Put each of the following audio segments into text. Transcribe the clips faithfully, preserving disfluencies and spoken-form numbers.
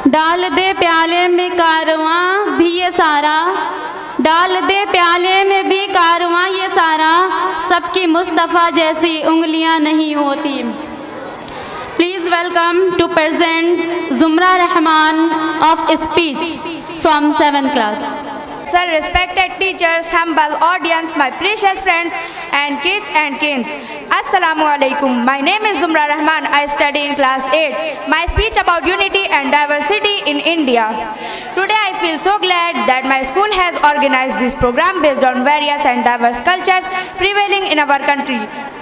डाल दे प्याले में कारवां भी ये सारा, डाल दे प्याले में भी कारवां ये सारा, सबकी मुस्तफ़ा जैसी उंगलियां नहीं होती। Please welcome to present Zumra Rahman of speech from seventh class. Sir, respected teachers, humble audience, my precious friends and kids and kins. Assalamu alaikum. My name is Zumra Rahman. I study in class eight. My speech about unity and diversity in India. Today I feel so glad that my school has organized this program based on various and diverse cultures prevailing in our country.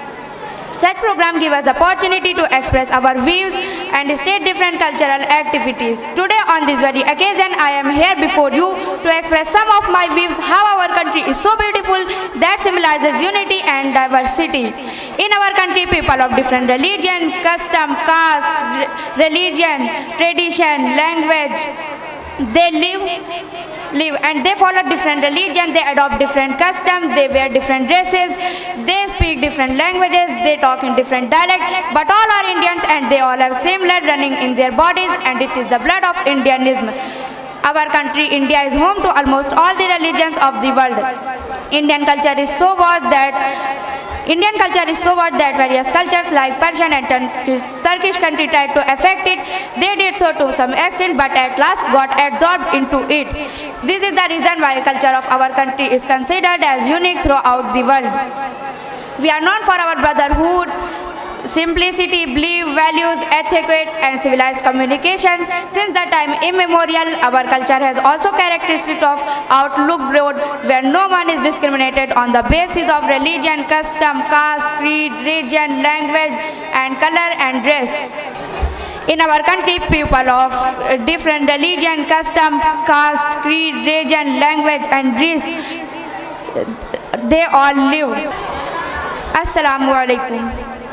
Such program give us the opportunity to express our views and state different cultural activities. Today on this very occasion, I am here before you to express some of my views how our country is so beautiful that symbolizes unity and diversity. In our country, people of different religion, custom, caste, religion, tradition, language, they live live and they follow different religion, they adopt different customs, they wear different dresses, they speak different languages, they talk in different dialect, but all are Indians and they all have same blood running in their bodies, and it is the blood of Indianism. Our country India is home to almost all the religions of the world. Indian culture is so vast that Indian culture is so vast that various cultures like Persian and Turkish country tried to affect it. They did so to some extent, but at last got absorbed into it. This is the reason why culture of our country is considered as unique throughout the world. We are known for our brotherhood, simplicity, belief, values, etiquette, and civilized communication. Since the time immemorial, our culture has also characteristics of outlook broad, where no one is discriminated on the basis of religion, custom, caste, creed, region, language, and color and dress. In our country, people of different religion, custom, caste, creed, region, language, and dress, they all live. Assalamu alaikum.